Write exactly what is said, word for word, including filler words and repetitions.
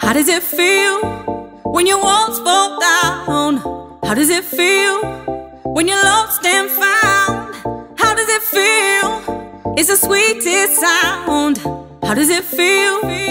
How does it feel when your walls fall down? How does it feel when you're lost and found? How does it feel? It's the sweetest sound. How does it feel?